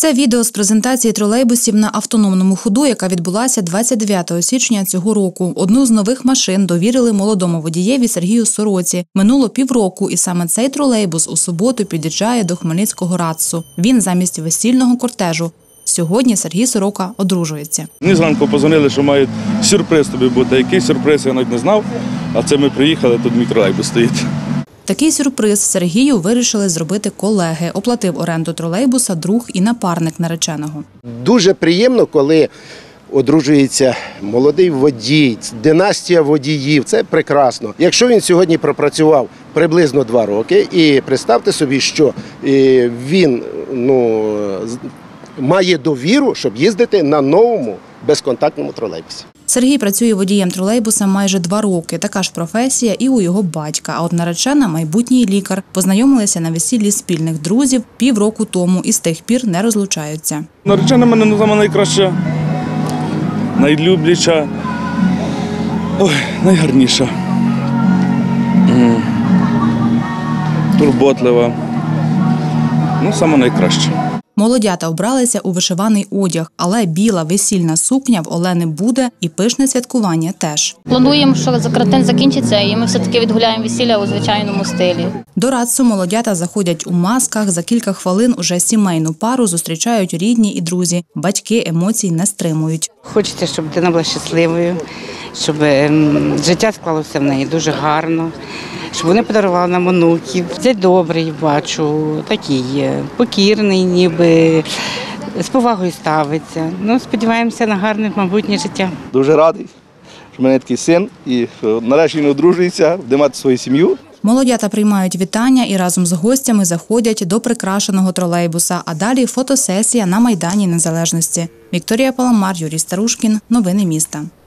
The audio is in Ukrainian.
Це відео з презентації тролейбусів на автономному ходу, яка відбулася 29 січня цього року. Одну з нових машин довірили молодому водієві Сергію Сороці. Минуло півроку, і саме цей тролейбус у суботу під'їжджає до Хмельницького РАЦу. Він замість весільного кортежу. Сьогодні Сергій Сорока одружується. Мені зранку подзвонили, що мають сюрприз тобі бути. Який сюрприз, я навіть не знав. А це ми приїхали, тут мій тролейбус стоїть. Такий сюрприз Сергію вирішили зробити колеги. Оплатив оренду тролейбуса друг і напарник нареченого. Дуже приємно, коли одружується молодий водій, династія водіїв. Це прекрасно. Якщо він сьогодні пропрацював приблизно 2 роки, і представте собі, що він має довіру, щоб їздити на новому безконтактному тролейбусі. Сергій працює водієм тролейбуса майже 2 роки. Така ж професія і у його батька. А от наречена – майбутній лікар. Познайомилися на весіллі спільних друзів півроку тому і з тих пір не розлучаються. Наречена мене сама найкраща, найлюбляча, найгарніша, турботлива, сама найкраща. Молодята обралися у вишиваний одяг, але біла весільна сукня в Олени буде і пишне святкування теж. Плануємо, що карантин закінчиться і ми все-таки відгуляємо весілля у звичайному стилі. До РАЦу молодята заходять у масках, за кілька хвилин уже сімейну пару зустрічають рідні і друзі. Батьки емоцій не стримують. Хочеться, щоб дитина була щасливою, щоб життя склалося в неї дуже гарно, щоб вони подарували нам онуків. Це добрий, бачу, такий покірний, ніби з повагою ставиться. Сподіваємося на гарне майбутнє життя. Дуже радий, що в мене такий син і нарешті він одружується, буде мати свою сім'ю. Молодята приймають вітання і разом з гостями заходять до прикрашеного тролейбуса, а далі фотосесія на Майдані Незалежності. Вікторія Паламар, Юрій Старушкін. Новини міста.